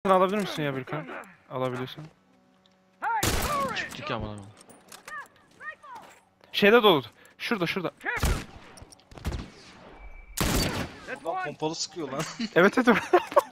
Alabilir misin ya Birkan? Alabiliyorsun. Çıktık ama. Şeyde dolu. Şurada. Adam pompalı sıkıyor lan. Evet.